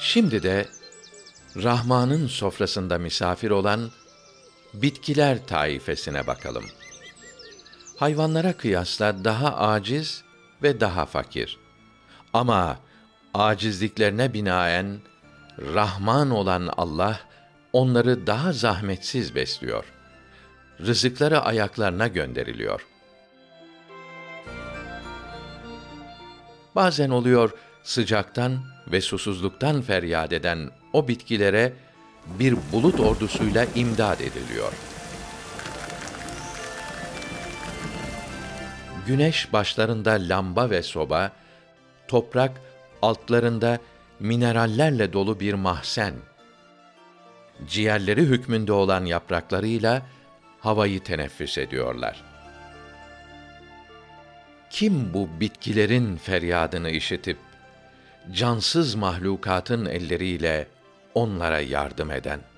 Şimdi de Rahman'ın sofrasında misafir olan bitkiler taifesine bakalım. Hayvanlara kıyasla daha aciz ve daha fakir. Ama acizliklerine binaen Rahman olan Allah onları daha zahmetsiz besliyor. Rızıkları ayaklarına gönderiliyor. Bazen oluyor, sıcaktan ve susuzluktan feryat eden o bitkilere bir bulut ordusuyla imdad ediliyor. Güneş başlarında lamba ve soba, toprak altlarında minerallerle dolu bir mahzen. Ciğerleri hükmünde olan yapraklarıyla havayı teneffüs ediyorlar. Kim bu bitkilerin feryadını işitip cansız mahlukatın elleriyle onlara yardım eden?